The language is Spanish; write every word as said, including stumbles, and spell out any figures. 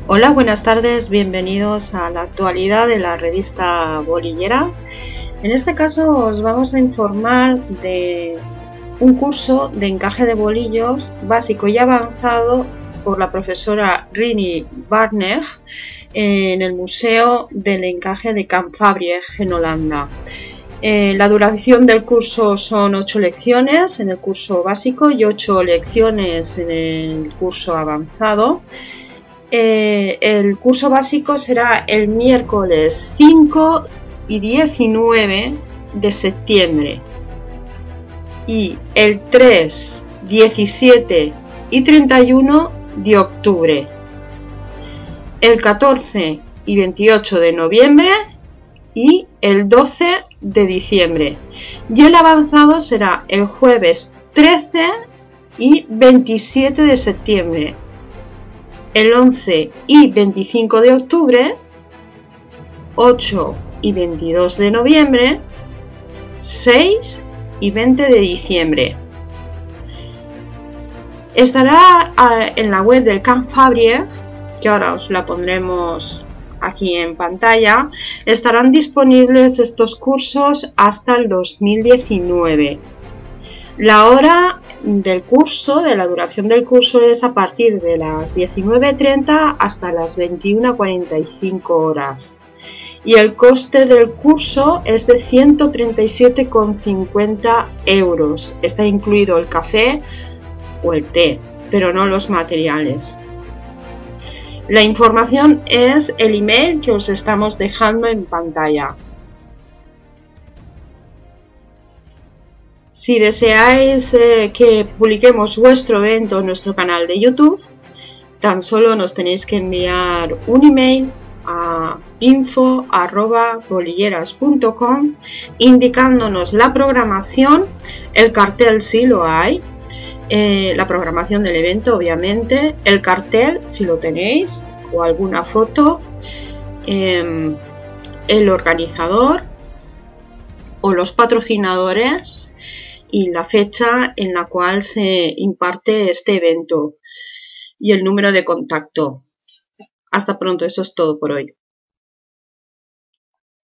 Hola, buenas tardes, bienvenidos a la actualidad de la revista Bolilleras. En este caso os vamos a informar de un curso de encaje de bolillos básico y avanzado por la profesora Rini Barneg en el Museo del Encaje de Camp Fabrieg en Holanda. Eh, la duración del curso son ocho lecciones en el curso básico y ocho lecciones en el curso avanzado. Eh, el curso básico será el miércoles cinco y diecinueve de septiembre y el tres, diecisiete y treinta y uno de octubre, el catorce y veintiocho de noviembre y el doce de diciembre, y el avanzado será el jueves trece y veintisiete de septiembre, el once y veinticinco de octubre, ocho y veintidós de noviembre, seis y veinte de diciembre. Estará en la web del Camp Fabrieg, que ahora os la pondremos aquí en pantalla. Estarán disponibles estos cursos hasta el dos mil diecinueve. La hora del curso, de la duración del curso, es a partir de las diecinueve treinta hasta las veintiuna cuarenta y cinco horas. Y el coste del curso es de ciento treinta y siete con cincuenta euros. Está incluido el café o el té, pero no los materiales. La información es el email que os estamos dejando en pantalla. Si deseáis eh, que publiquemos vuestro evento en nuestro canal de YouTube, tan solo nos tenéis que enviar un email a info arroba bolilleras punto com indicándonos la programación, el cartel si lo hay, eh, la programación del evento obviamente, el cartel si lo tenéis o alguna foto, eh, el organizador o los patrocinadores y la fecha en la cual se imparte este evento y el número de contacto. Hasta pronto, eso es todo por hoy.